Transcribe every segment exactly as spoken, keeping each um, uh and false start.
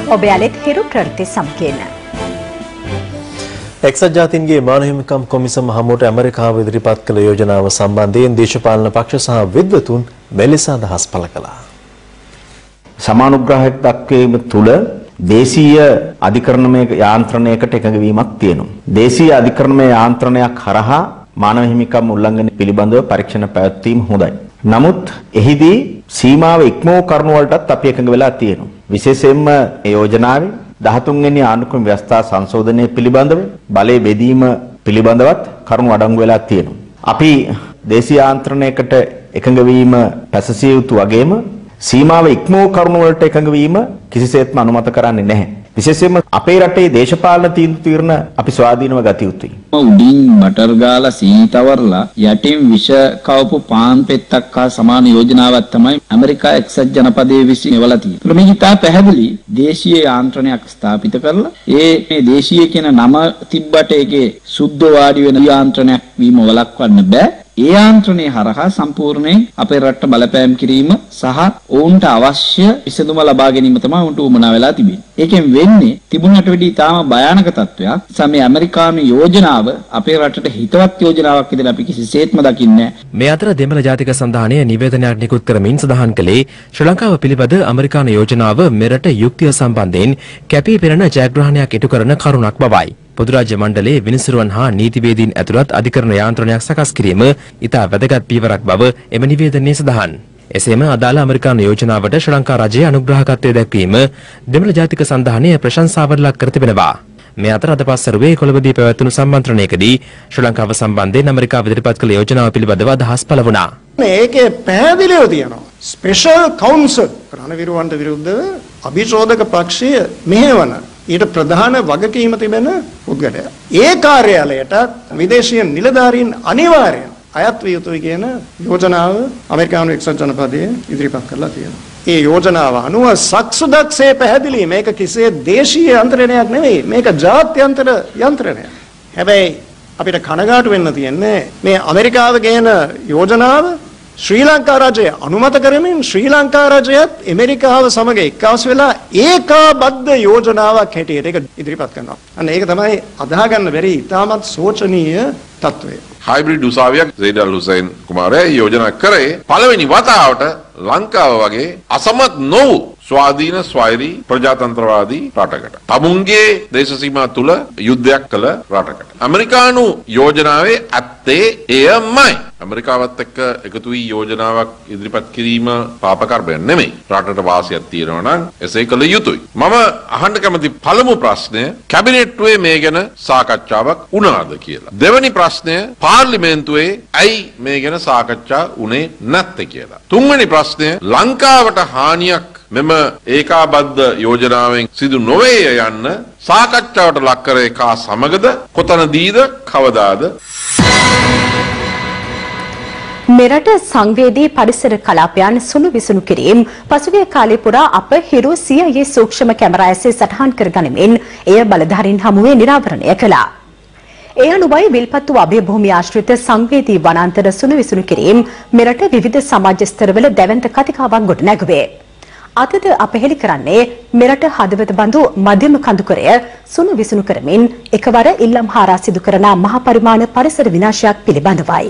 ඔබ යාලෙත් හිරු ප්‍රවෘත්ති සමගින්. එක්සත් ජාතීන්ගේ මානව හිමිකම් කොමිසම හමුවට ඇමරිකාව ඉදිරිපත් කළ යෝජනාව සම්බන්ධයෙන් දේශපාලන පක්ෂ සහ විද්වතුන් මෙලෙස අදහස් පළ කළා. සමානුග්‍රහයක් දක්වීම තුළ දේශීය අධිකරණමය යාන්ත්‍රණයකට එකඟ වීමක් තියෙනවා. දේශීය අධිකරණමය යාන්ත්‍රණයක් හරහා මානව හිමිකම් උල්ලංඝන පිළිබඳව පරීක්ෂණ පැවැත්වීම හොඳයි. නමුත් එහිදී සීමාව ඉක්මවූ කරුණු වලටත් අපි එකඟ වෙලා තියෙනවා. විශේෂයෙන්ම මේ යෝජනාවේ දහතුන් වෙනි ආණ්ඩුක්‍රම ව්‍යවස්ථා සංශෝධනය පිළිබඳව බලය බෙදීම පිළිබඳවත් කරුණු අඩංගු වෙලා තියෙනවා. අපි දේශීය යාන්ත්‍රණයකට එකඟ වීම පැසසිය යුතු වගේම සීමාව ඉක්මවූ කරුණු වලට එකඟ වීම කිසිසේත්ම අනුමත කරන්නේ නැහැ. විශේෂයෙන්ම අපේ රටේ දේශපාලන තීන්දුව తీරන අපි ස්වාධීනව ගත යුතුයි. උඩින් බටර් ගාලා සීතවරලා යටින් විෂ කවපු පාන් පෙත්තක් හා සමාන යෝජනාවක් තමයි ඇමරිකා එක්සත් ජනපදයේ විසින් එවලා තියෙන්නේ. මේ හිතා පැහැදිලි දේශීය යාන්ත්‍රණයක් ස්ථාපිත කරලා ඒ මේ දේශීය කියන නම තිබ්බට ඒකේ සුද්ධ වාඩි වෙන යාන්ත්‍රණයක් වීම වළක්වන්න බෑ. ඒ යාන්ත්‍රණය හරහා සම්පූර්ණයෙන් අපේ රටට බලපෑම් කිරීම සහ ඔවුන්ට අවශ්‍ය විසඳුම ලබා ගැනීම තමයි උන්ට උමනා වෙලා තිබෙන්නේ. ඒකෙන් වෙන්නේ තිබුණට වඩා තාම භයානක තත්වයක්. සමේ ඇමරිකානු යෝජනාව අපේ රටට හිතවත් යෝජනාවක් විදිහට අපි කිසිසේත්ම දකින්නේ නැහැ. මේ අතර දෙමළ ජාතික සන්ධානය නිවේදනයක් නිකුත් කරමින් සඳහන් කළේ ශ්‍රී ලංකාව පිළිබඳ ඇමරිකානු යෝජනාව මෙරට යුක්තිය සම්බන්ධයෙන් කැපී පෙනෙන ජයග්‍රහණයක් ඉටු කරන කරුණක් බවයි. පොදු රාජ්‍ය මණ්ඩලයේ විනිසුරුවන් හා නීතිවේදීන් ඇතුළත් අධිකරණ යාන්ත්‍රණයක් සකස් කිරීම ඉතා වැදගත් පියවරක් බව එම නිවේදනයේ සඳහන්. එසේම අදාළ ඇමරිකානු යෝජනාවට ශ්‍රී ලංකා රජයේ අනුග්‍රහකත්වය දැක්වීම දෙමළ ජාතික සන්ධානය ප්‍රශංසාවට ලක් කර තිබෙනවා. මේ අතර අද පස්වරුවේ කොළඹදී පැවැත්වුණු සම්මන්ත්‍රණයකදී ශ්‍රී ලංකාව සම්බන්ධයෙන් ඇමරිකාව ඉදිරිපත් කළ යෝජනාව පිළිබඳව අදහස් පළ වුණා. මේකේ පැහැදිලිව තියෙනවා ස්පෙෂල් කවුන්සල් රණවිරුවන්ට විරුද්ධව අභිචෝදක පක්ෂය මෙහෙවන ඊට ප්‍රධාන වගකීම තිබෙන පුද්ගලයා. ඒ කාර්යාලයට විදේශීය නිලධාරීන් අනිවාර්යයෙන් අයත් විය යුතුයි කියන යෝජනාව ඇමරිකානු එක්සත් ජනපදයේ ඉදිරිපත් කරලා තියෙනවා. ඒ යෝජනාව අනුව සක්සුදක්සේ පැහැදිලි මේක කිසිේ දේශීය යන්ත්‍රණයක් නෙවෙයි. මේක ජාත්‍යන්තර යන්ත්‍රණයක්. හැබැයි අපිට කනගාටු වෙන්න තියෙන්නේ මේ ඇමරිකාව ගේන යෝජනාව ශ්‍රී ලංකා රජය අනුමත කරමින් ශ්‍රී ලංකා රජයත් ඇමරිකාව සමග එක්කාස් වෙලා ඒකාබද්ධ යෝජනාවක් හැටියට ඒක ඉදිරිපත් කරනවා. අන්න ඒක තමයි අදාහ ගන්න බැරි ඉතාමත් සෝචනීය තත්වය. හයිබ්‍රිඩ් උසාවියක් සයිඩල් හුසයින් කුමාරයා යෝජනා කරේ පළවෙනි වතාවට ලංකාව වගේ අසමත් නොවු ස්වාධීන ස්වෛරී ප්‍රජාතන්ත්‍රවාදී රටකට. තමුන්ගේ දේශ සීමා තුල යුද්ධයක් කළ රටකට. ඇමරිකානු යෝජනාවේ ඇත්තේ එයමයි. ඇමරිකාවත් එක්ක එකතු වී යෝජනාවක් ඉදිරිපත් කිරීම පාප කර්මයක් නෙමෙයි. රටට වාසියක් තියෙනවා නම් එසේ කළ යුතුයි. මම අහන්න කැමති පළමු ප්‍රශ්නය කැබිනට්ුවේ මේ ගැන සාකච්ඡාවක් වුණාද කියලා. දෙවෙනි ප්‍රශ්නය පාර්ලිමේන්තුවේ ඇයි මේ ගැන සාකච්ඡා වුණේ නැත්තේ කියලා. තුන්වෙනි ප්‍රශ්නය ලංකාවට හානියක් මෙම ඒකාබද්ධ යෝජනාවෙන් සිදු නොවේ යන්න සාකච්ඡාවට ලක් කරේ කා සමගද කොතනදීද කවදාද? මෙරට සංවේදී පරිසර කලාපයන් සුණු විසුණු කිරීම පසුගිය කාලේ පුරා අප හිරු සියයේ සූක්ෂම කැමරා ඇසේ සටහන් කර ගනිමින් එය බලධාරීන් හමුවේ නිරාවරණය කළා. ඒ අනුවයි විල්පත්තු අභය භූමිය ආශ්‍රිත සංවේදී වනාන්තර සුණු විසුණු කිරීම මෙරට විවිධ සමාජ ස්තරවල දැවැන්ත කතිකාවන් ගොඩ නැගුවේ. අදද අප හෙළි කරන්නේ මෙරට හදවත බඳු මධ්‍යම කඳුකරය සුණු විසුණු කරමින් එකවර ඉල්ලම් හාරා සිදු කරන මහ පරිමාණ පරිසර විනාශයක් පිළිබඳවයි.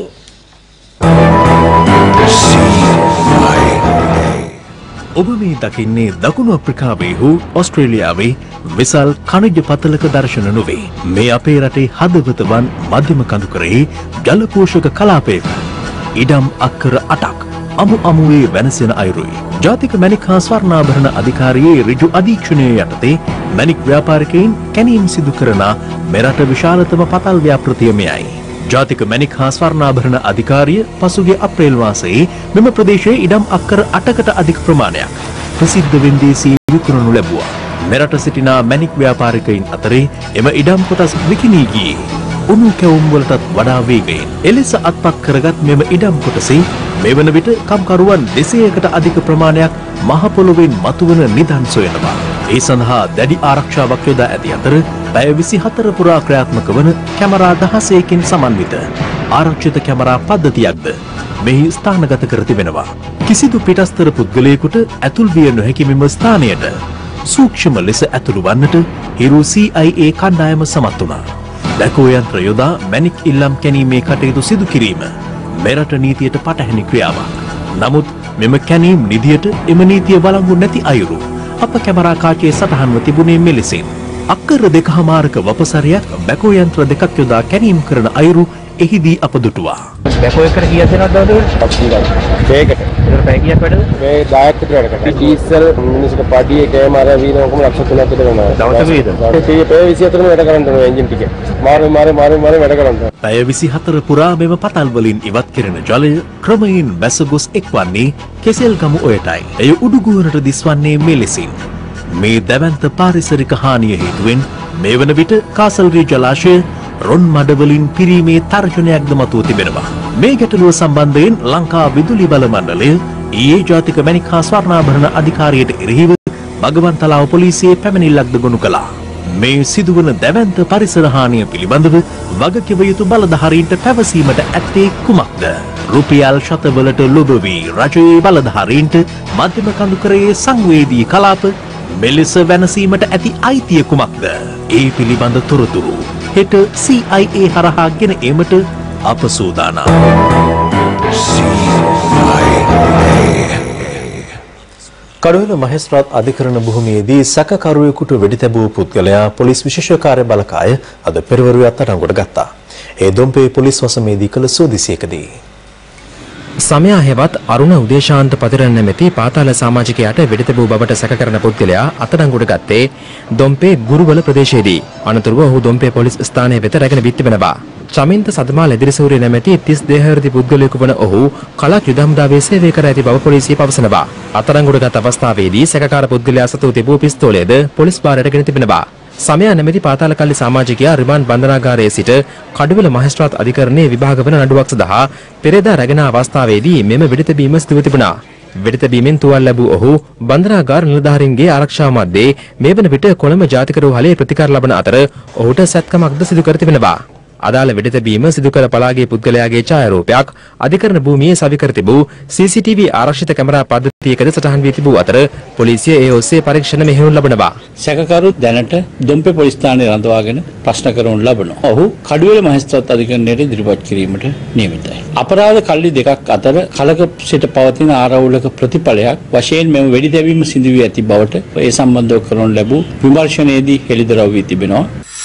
ඔබ මේ දකින්නේ දකුණු අප්‍රිකාවේ හෝ ඕස්ට්‍රේලියාවේ විසල් ඛනිජ පතලක දර්ශන නොවේ. මේ අපේ රටේ හදවත වන් මධ්‍යම කඳුකරේ ජල පෝෂක කලාපයක ඉඩම් අක්කර අටක් අමු අමුවේ වෙනසෙන අයුරුයි. ජාතික මැණික් හා ස්වර්ණාභරණ අධිකාරියේ ඍජු අධීක්ෂණය යටතේ මැණික් ව්‍යාපාරිකයින් කැණීම් සිදු කරන මෙරට විශාලතම පතල් ව්‍යාපෘතිය මෙයයි. ජාතික මැණික් හා ස්වර්ණාභරණ අධිකාරිය පසුගිය අප්‍රේල් මාසයේ මෙම ප්‍රදේශයේ ඉඩම් අක්කර අටකට අධික ප්‍රමාණයක් ප්‍රසිද්ධ වෙන්දේසියේ විකුණනු ලැබුවා. මෙරට සිටින මැණික් ව්‍යාපාරිකයින් අතරේ එම ඉඩම් කොටස් විකිණී ගියේ උණු කැවුම් වලටත් වඩා වේගයෙන්. එලෙස අත්පත් කරගත් මෙම ඉඩම් කොටසේ මේ වන විට කම්කරුවන් දෙසයකට අධික ප්‍රමාණයක් මහ පොළොවෙන් මතුවන නිදන් සොයනවා. ඒ සඳහා දැඩි ආරක්ෂාවක් යොදා ඇති අතර පැය විසිහතර පුරා ක්‍රියාත්මක වන කැමරා දහසයකින් සමන්විත ආරක්ෂිත කැමරා පද්ධතියක්ද මෙහි ස්ථානගත කර තිබෙනවා. කිසිදු පිටස්තර පුද්ගලයෙකුට ඇතුල් විය නොහැකි මෙම ස්ථානයට සූක්ෂම ලෙස ඇතුළු වන්නට හිරු සී අයි ඒ කණ්ඩායම සමත් වුණා. බැකෝ යන්ත්‍ර යොදා මැණික් ඉල්ලම් කැණීමේ කටයුතු සිදු කිරීම මෙරට නීතියට පටහැනි ක්‍රියාවක්. නමුත් මෙම කැණීම් නිදියට එම නීතිය වළංගු නැති අයුරු අප කැමරා කාචයේ සටහන්ව තිබුණේ මෙලෙසින්. අක්කර දෙකහමාරක වපසරියක් බැකෝ යන්ත්‍ර දෙකක් යොදා කැණීම් කරන අයුරු එහිදී අප දුටුවා. බැකෝ එකට කීයක් දෙනවද දවසකට? මේකට. ඒකට පැය කීයක් වැඩද? මේ දහයක් විතර වැඩ කරනවා. ඩීසල් මිනිස්සුක පඩියේ කෑම අර වීන ඔක්කොම ලක්ෂ තුනක් විතර වෙනවා. දවසක වේද? ඒ පැය විසිහතරම වැඩ කරන්න ඕනේ එන්ජින් ටික. මාරු මාරු මාරු මාරු වැඩ කරන්න. පැය විසිහතර පුරා මෙම පතල් වලින් ඉවත් කෙරෙන ජලය ක්‍රමයෙන් බැස ගොස් එක්වන්නේ කෙසෙල්ගමු ඔයටයි. එය උඩුගුවනට දිස්වන්නේ මෙලෙසින්. මේ දැවැන්ත පාරිසරික හානිය හේතුවෙන් මේ වන විට කාසල්රි ජලාශය රොන් මඩවලින් පිරීමේ තර්ජනයක්ද මතුව තිබෙනවා. මේ ගැටලුව සම්බන්ධයෙන් ලංකා විදුලි බල මණ්ඩලය ඊයේ ජාතික මැණික් හා ස්වර්ණාභරණ අධිකාරියට එරෙහිව බගවන්තලාව පොලිසියේ පැමිණිල්ලක්ද ගොනු කළා. මේ සිදුවන දැවැන්ත පරිසර හානිය පිළිබඳව වගකිව යුතු බලධාරීන්ට පැවසීමට ඇත්තේ කුමක්ද? රුපියල් ශතවලට ලොබ වී රජයේ බලධාරීන්ට මධ්‍යම කඳුකරයේ සංවේදී කලාප මෙලෙස වෙනසීමට ඇති අයිතිය කුමක්ද? ඒ පිළිබඳ තොරතුරු හෙට සී අයි ඒ හරහා ගෙන ඒමට අප සූදානම්. කඩුවෙල මහේස්ත්‍රාත් අධිකරණ භූමියේදී සැකකරුවෙකුට වෙඩි තැබූ පුද්ගලයා පොලිස් විශේෂ කාර්ය බළකාය අද පෙරවරුවේ අත්අඩංගුවට ගත්තා. ඒ දොම්පේ පොලිස් වසමේදී කළ සෝදිසියකදී සමයා හෙවත් අරුණ උදේශාන්ත පතිරණ නැමැති පාතාල සමාජිකයාට වෙඩි තැබූ බවට සැකකරන පුද්ගලයා අත්අඩංගුවට ගත්තේ දොම්පේ ගුරුවල ප්‍රදේශයේදී. අනතුරුව ඔහු දොම්පේ පොලිස් ස්ථානයේ වෙත රැගෙන විත් තිබෙනවා. චමින්ත සදමා ලෙදිරිසූරිය නැමැති තිස් දෙහවර්ති පුද්ගලයෙකු වන ඔහු කලක් යුද හමුදාවේ සේවය කර ඇති බව පොලිසිය පවසනවා. අත්අඩංගුවට ගත් අවස්ථාවේදී සැකකාර පුද්ගලයා සතු තිබූ පිස්තෝලයද පොලිස් භාරයට ගෙන තිබෙනවා. සමයා නැමැති පාතාලකල්ලි සමාජිකයා රිමාන්ඩ් බන්ධනාගාරයේ සිට කඩුවෙල මහේස්ත්‍රාත් අධිකරණයේ විභාග වන නඩුවක් සඳහා පෙරේදා රැගෙන අවස්ථාවේදී මෙම වෙඩි තැබීම සිදුව තිබුණා. වෙඩි තැබීමෙන් තුවාල ලැබූ ඔහු බන්ධනාගාර නිලධාරීන්ගේ ආරක්ෂාව මැද්දේ මේ වන විට කොළඹ ජාතික රෝහලේ ප්‍රතිකාර ලබන අතර ඔහුට සැත්කමක්ද සිදු කර තිබෙනවා. අදාළ වෙඩි තැබීම සිදු කර පලාගේ පුද්ගලයාගේ ඡායාරූපයක් අධිකරණ භූමියේ සවි කර තිබූ සී සී ටී වී ආරක්ෂිත කැමරා පද්ධතියකද සටහන් වී තිබූ අතර පොලිසිය ඒ ඔස්සේ පරීක්ෂණ මෙහෙයුම් ලබනවා. සැකකරු දැනට දොම්පේ පොලිස් ස්ථානයේ රඳවාගෙන ප්‍රශ්න කරනු ලබනවා. ඔහු කඩුවෙල මහේස්ත්‍රාත් අධිකරණයට ඉදිරිපත් කිරීමට නියමිතයි. අපරාධ කල්ලි දෙකක් අතර කලක සිට පවතින ආරවුලක ප්‍රතිඵලයක් වශයෙන් මෙම වෙඩි තැබීම සිදු වී ඇති බවට ඒ සම්බන්ධව කරනු ලැබූ විමර්ශනයේදී හෙළිදරව් වී තිබෙනවා.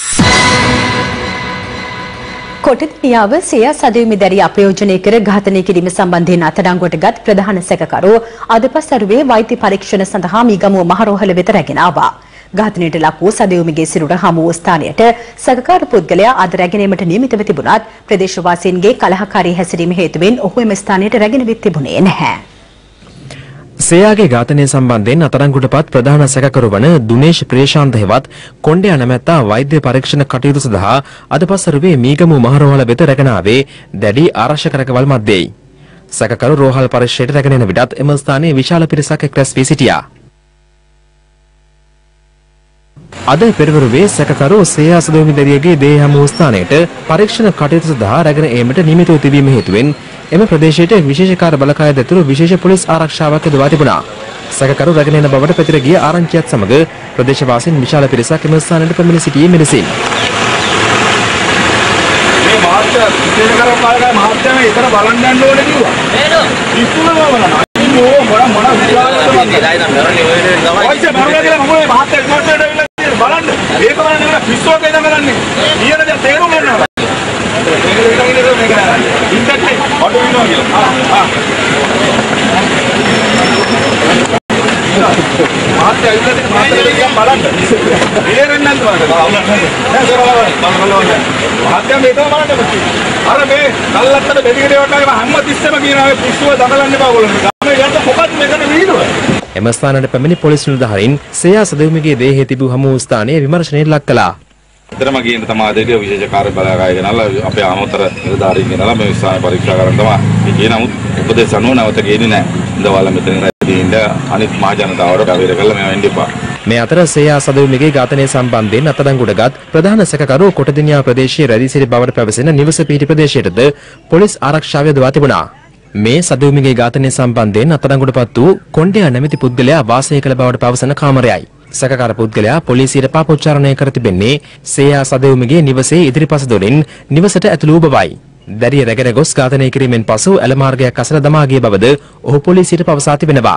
කොටදිනියාව සිය සදෙවි දැරිය අපයෝජනය කර ඝාතනය කිරීම සම්බන්ධයෙන් අත්අඩංගුවට ගත් ප්‍රධාන සැකකරු අද පසරුවේ වෛද්‍ය පරීක්ෂණ සඳහා මීගමුව මහරෝහල වෙත රැගෙන ආවා. ඝාතනයට ලක් වූ සදෙව්මිගේ සිරුර හමු වූ ස්ථානයට සැකකාර පුද්ගලයා අද රැගෙනීමට නියමිතව තිබුණත් ප්‍රදේශවාසීන්ගේ කලහකාරී හැසිරීම හේතුවෙන් ඔහු එම ස්ථානයට රැගෙන විත් තිබුණේ නැහැ. සේයාගේ ඝාතනය සම්බන්ධයෙන් අත්අඩංගුවටපත් ප්‍රධාන සැකකරු වන දුනේෂ් ප්‍රේශාන්ත හෙවත් කොණ්ඩයා නැමැත්තා වෛද්‍ය පරීක්ෂණ කටයුතු සඳහා අද පසරුවේ මීගමුව මහරෝහල වෙත රැගෙන ආවේ දැඩි ආරක්ෂක රැකවල් මැද්දේයි. සැකකරු රෝහල් පරීක්ෂණයට රැගෙන එන විටත් එම ස්ථානයේ විශාල පිරිසක් එක් රැස් වී සිටියා. අද පෙරවරුවේ සැකකරු සේයා සදෙවි දැරියගේ දේහ හමු ස්ථානයට පරීක්ෂණ කටයුතු සඳහා රැගෙන ඒමට නියමිතව තිබීම හේතුවෙන් එම ප්‍රදේශයට විශේෂ කාර්ය බලකාය ඇතුළු විශේෂ පොලිස් ආරක්ෂාවක් යොදවා තිබුණා. සැකකරු රැගෙන එන බවට පැතිර ගිය ආරංචියත් සමග ප්‍රදේශවාසීන් විශාල පිරිසක් එම ස්ථානයට පැමිණ සිටියේ මෙලෙසින්. මේ මාත්‍ය විශේෂ කාර්ය බලකාය මහත්මයා මේ ඉතන බලන්න යන්න ඕනේ කිව්වා. නේද? ඉස්සුලම බලන්න. අයියෝ මොන මොන විශ්වාසද මන්නේ. ඩයිනම් නරනේ ඔය නේ තමයි. ඔයිස මරුණා කියලා මම මේ මහත්ය ඉක්මනට ඇවිල්ලා බලන්න. ඒක බලන්න නේද පිස්සුවක් එදා කරන්නේ. ඊයන දැන් තේරුම් ගන්නවා. එම ස්ථානයට පැමිණි පොලිස් නිලධාරීන් සේයා සදෙව්මිගේ දේහයේ තිබූ හමු ස්ථානයේ විමර්ශනයට ලක් කළා. එතරම් ගියන තමයි දෙවියෝ විශේෂ කාර්ය බලාගාය ගෙනල්ලා අපේ අමතර නිලධාරීන් ගෙනල්ලා මේ ස්ථාන පරීක්ෂා කරන්න තමයි. ඒ නමුත් උපදේශ අනුව නැවත ගේන්නේ නැහැ. ඉඳවල මෙතන රැඳින්න අනිත් මහ ජනතාවට අවේර කළා මේවා එන්න එපා. මේ අතර සේයා සදෙව්මිගේ ඝාතනය සම්බන්ධයෙන් අත්අඩංගුවට ගත් ප්‍රධාන සැකකරු කොටදිනියා ප්‍රදේශයේ රැඳී සිටි බවට පැවසෙන නිවස පිහිටි ප්‍රදේශයටද පොලිස් ආරක්ෂාව යොදවා තිබුණා. මේ සදෙව්මිගේ ඝාතනය සම්බන්ධයෙන් අත්අඩංගුවටපත් වූ කොණ්ඩයා නැමැති පුද්ගලයා වාසය කළ බවට පවසන කාමරයයි. සැකකාර පුද්ගලයා පොලිසියට පාපෝච්චාරණය කර තිබෙන්නේ සේයා සදෙව්මගේ නිවසේ ඉදිරිපස දොරින් නිවසට ඇතුළු බවයි. දැරිය රැගෙන ගොස් ඝාතනය කිරීමෙන් පසු ඇල මාර්ගයක් අසල දමා ගිය බවද ඔහු පොලිසියට පවසා තිබෙනවා.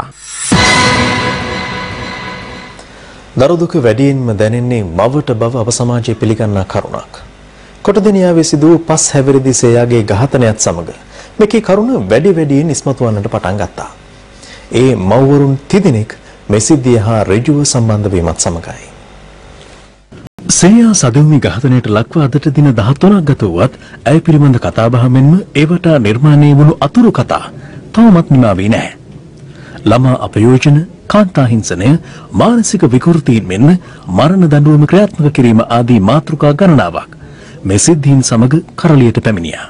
දරුදුක වැඩියෙන්ම දැනෙන්නේ මවට බව අප සමාජයේ පිළිගන්නා කරුණක්. කොටදෙනියාවේ සිදු වූ පස් හැවිරිදි සේයාගේ ඝාතනයත් සමග මේකේ කරුණ වැඩි වැඩියෙන් ඉස්මතු වන්නට පටන් ගත්තා. ඒ මව්වරුන් තිදෙනෙක් මේ සිද්ධිය හා ඍජුව සම්බන්ධ වීමත් සමගයි. සේයා සදෙව්මි ඝාතනයට ලක්ව අදට දින දහතුනක් ගත වුවත් ඇය පිළිබඳ කතාබහ මෙන්ම ඒවට නිර්මාණය වුණු අතුරු කතා තවමත් නිමා වී නැහැ. ළමා අපයෝජන, කාන්තා හිංසනය, මානසික විකෘතීන් මෙන්ම මරණ දඬුවම ක්‍රියාත්මක කිරීම ආදී මාතෘකා ගණනාවක් මේ සිද්ධීන් සමග කරලියට පැමිණියා.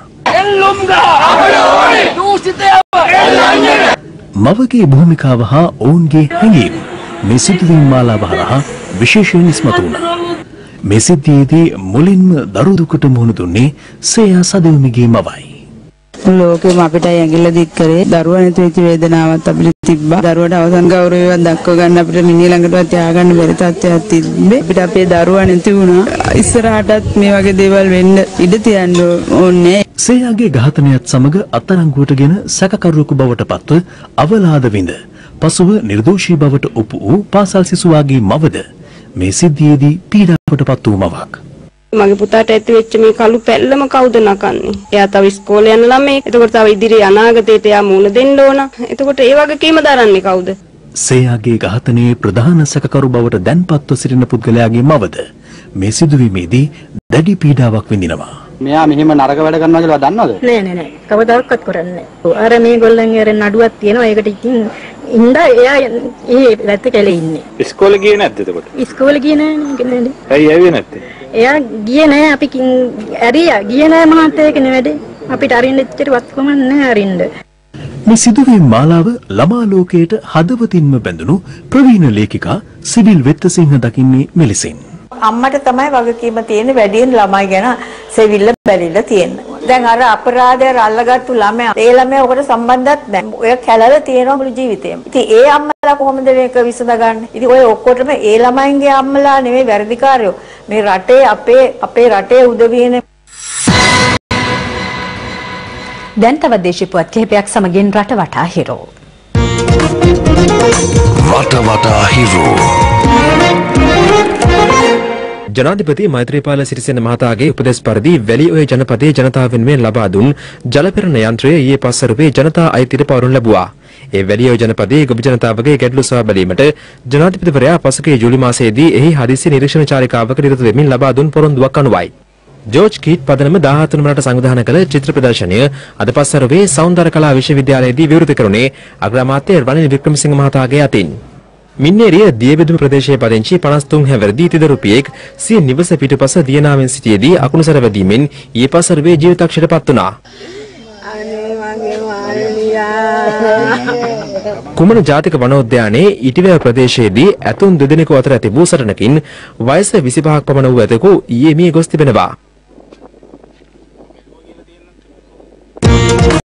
මවගේ භූමිකාව හා ඔවුන්ගේ හැඟීම් මේ සිදුවීම් මාලාව හරහා විශේෂයෙන් ඉස්මතු වුණා. මේ සිද්ධියේදී මුලින්ම දරු දුකට මුහුණ දුන්නේ සේයා සදෙව්මිගේ මවයි. ලෝකෙම අපිට ඇඟිල්ල දික් කරේ දරුවා නැති වෙච්ච වේදනාවක් අපිට තිබ්බා. දරුවට අවසන් ගෞරවයක් දක්ව ගන්න අපිට මිනිහ ළඟටවත් තියාගන්න බැරි තත්ත්වයක් තිබ්බේ. අපිට අපේ දරුවා නැති වුණා. ඉස්සරහටත් මේ වගේ දේවල් වෙන්න ඉඩ තියන්න ඕනේ. සේයාගේ ඝාතනයත් සමග අත්අඩංගුවටගෙන සැකකරුවෙකු බවට පත්ව අවලාද විඳ පසුව නිර්දෝෂී බවට ඔප්පු වූ පාසල් සිසුවාගේ මවද මේ සිද්ධියේදී පීඩාවට පත් වූ මවක්. මගේ පුතාට ඇති වෙච්ච මේ කළු පැල්ලම කවුද නකන්නේ? එයා තව ඉස්කෝලේ යන ළමෙක්. එතකොට තව ඉදිරියේ අනාගතයට එයා මූණ දෙන්න ඕන. එතකොට ඒ වගේ කීම දරන්නේ කවුද? සේයාගේ ඝාතනයේ ප්‍රධාන සැකකරු බවට දැන්පත්ව සිටින පුද්ගලයාගේ මවද මේ සිදුවීමේදී දැඩි පීඩාවක් විඳිනවා. මෙයා මෙහෙම නරක වැඩ කරනවා කියලා දන්නවද? නෑ නෑ නෑ. කවදාවත් කරන්නේ නෑ. අර මේගොල්ලන්ගේ අර නඩුවක් තියෙනවා. ඒකට ඉතින් ඉඳ එයා ඒ වැත්ත කැලේ ඉන්නේ. ඉස්කෝලේ ගියේ නැද්ද එතකොට? ඉස්කෝලේ ගියේ නෑ නේද? ඇයි ආවේ නැත්තේ? එයා ගියේ නෑ. අපි ඇරියා ගියේ නෑ මහත්තයා ඒක නෙවෙයි. අපිට අරින්න ඉච්චර වත්කම නෑ අරින්න. මේ සිදුවීම් මාලාව ළමා ලෝකයට හදවතින්ම බැඳුණු ප්‍රවීණ ලේඛිකා සිවිල් වෙත්තසිංහ දකින්නේ මෙලෙසින්. අම්මට තමයි වගකීම තියෙන්නේ වැඩියෙන් ළමයි ගැන සෙවිල්ල බැලිලා තියෙන. දැන් අර අපරාධය අල්ලගත්තු ළමයා ඒ ළමයා ඔකට සම්බන්ධයක් නැහැ. ඔය කැලල තියෙනවා මුළු ජීවිතේම. ඉතින් ඒ අම්මලා කොහොමද මේක විසඳගන්නේ? ඉතින් ඔය ඔක්කොටම ඒ ළමයින්ගේ අම්මලා නෙවෙයි වැරදිකාරයෝ. මේ රටේ අපේ අපේ රටේ උදවියනේ. දැන් තවත් දේශීය පුවත් කිහිපයක් සමගින් රට වටා හිරෝ. රට වටා හිරෝ. ජනාධිපති මෛත්‍රීපාල සිරිසේන මහතාගේ උපදෙස් පරිදි වැලිඔය ජනපදයේ ජනතාව වෙනුවෙන් ලබා දුන් ජලපෙරණ යන්ත්‍රය ඊයේ පස්වරුවේ ජනතා අයිතියට පවරනු ලැබුවා. ඒ වැලිඔය ජනපදයේ ගොවි ජනතාවගේ ගැටලු සොයා බැලීමට ජනාධිපතිවරයා පසුගිය ජූලි මාසයේදී එහි හදිසි නිරීක්ෂණ චාරිකාවක නිරත වෙමින් ලබා දුන් පොරොන්දුවක් අනුවයි. ජෝර්ජ් කීට් පදනම දාහතුන වනට සංවිධානය කළ චිත්‍ර ප්‍රදර්ශනය අද පස්වරුවේ සෞන්දර්ය කලා විශ්වවිද්‍යාලයේදී විවෘත කරුණේ අග්‍රාමාත්‍ය රනිල් වික්‍රමසිංහ මහතාගේ අතින්. මින්නේරිය දියබෙදුම ප්‍රදේශයේ පදිංචි පනස් තුන් හැවිරිදි තිදරුපියෙක් සිය නිවස පිටුපස දියනාවෙන් සිටියේදී අකුණුසැර වැදීමෙන් ඊයේ පස්වරුවේ ජීවිතක්ෂයට පත් වුණා. කුමන ජාතික වනෝද්‍යානයේ ඉටිවැව ප්‍රදේශයේදී ඇතුන් දෙදෙනෙකු අතර ඇති වූ සටනකින් වයස විසිපහක් පමණ වූ ඇතෙකු ඊයේ මිය ගොස් තිබෙනවා.